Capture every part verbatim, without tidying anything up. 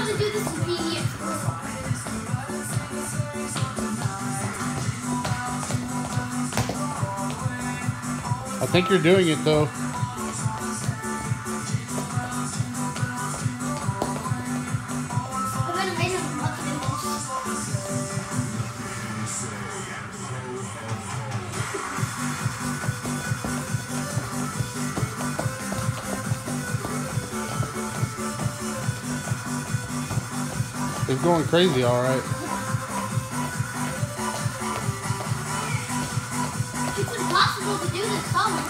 to do this immediately. I think you're doing it though. It's going crazy, all right. It's impossible to do this song.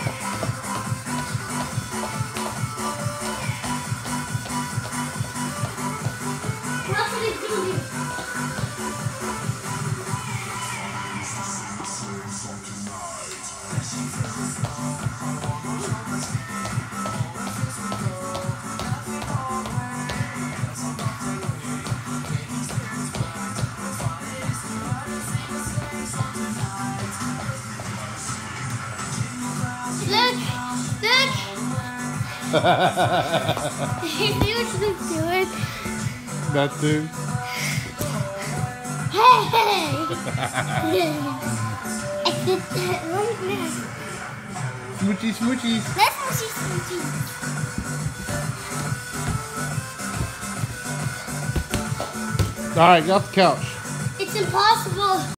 What else are they doing? Look! Look! You see what she's doing? That too. Hey! I did that right now. Smoochy, smoochy. Let's smoochy, smoochy. All right, get off the couch. It's impossible.